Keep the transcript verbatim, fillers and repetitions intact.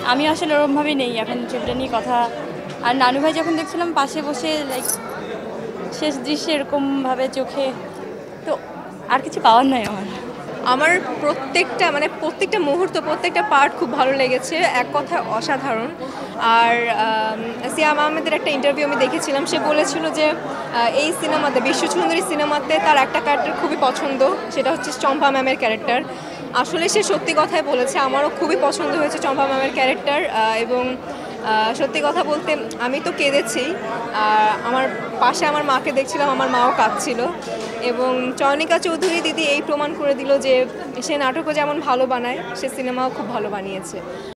আমি আসলে ওরকমভাবেই নেই এখন ছবিটা নিয়ে কথা। আর নানু ভাই যখন দেখছিলাম পাশে বসে লাইক শেষ দৃশ্যে এরকমভাবে চোখে, তো আর কিছু পাওয়ার নাই আমার। আমার প্রত্যেকটা মানে প্রত্যেকটা মুহূর্ত প্রত্যেকটা পার্ট খুব ভালো লেগেছে, এক কথায় অসাধারণ। আর সিয়াম আহমেদের একটা ইন্টারভিউ আমি দেখেছিলাম, সে বলেছিল যে এই সিনেমাতে বিশ্বসুন্দরী সিনেমাতে তার একটা ক্যারেক্টার খুবই পছন্দ, সেটা হচ্ছে চম্পা ম্যামের ক্যারেক্টার। আসলে সে সত্যি কথাই বলেছে, আমারও খুবই পছন্দ হয়েছে চম্পা ম্যামের ক্যারেক্টার। এবং সত্যি কথা বলতে আমি তো কেঁদেছি, আমার পাশে আমার মাকে দেখছিলাম, আমার মাও কাঁদছিল। এবং চয়নিকা চৌধুরী দিদি এই প্রমাণ করে দিল যে সে নাটকও যেমন ভালো বানায়, সে সিনেমাও খুব ভালো বানিয়েছে।